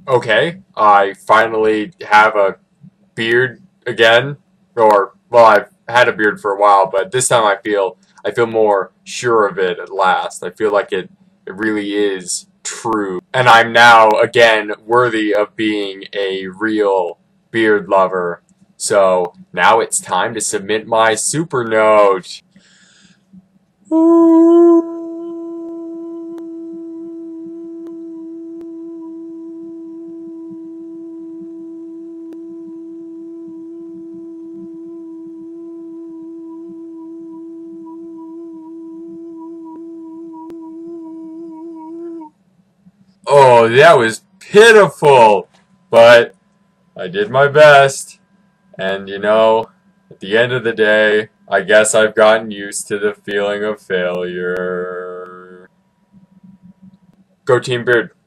Okay, I finally have a beard again, or well, I've had a beard for a while, but this time I feel more sure of it at last. I feel like it really is true, and I'm now again worthy of being a real beard lover. So now it's time to submit my super note. Oh, that was pitiful, but I did my best. And at the end of the day, I guess I've gotten used to the feeling of failure. Go Team Beard.